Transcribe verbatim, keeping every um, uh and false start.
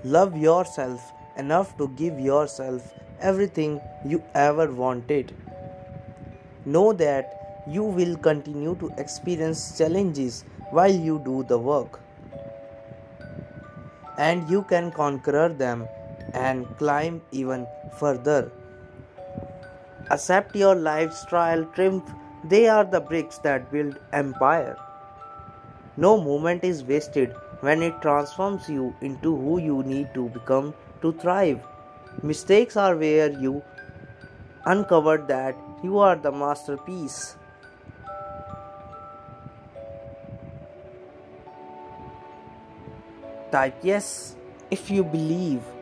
Love yourself enough to give yourself everything you ever wanted. Know that you will continue to experience challenges while you do the work, and you can conquer them and climb even further. Accept your life's trial triumph. They are the bricks that build empire. No moment is wasted when it transforms you into who you need to become to thrive. Mistakes are where you uncover that you are the masterpiece. Type yes if you believe.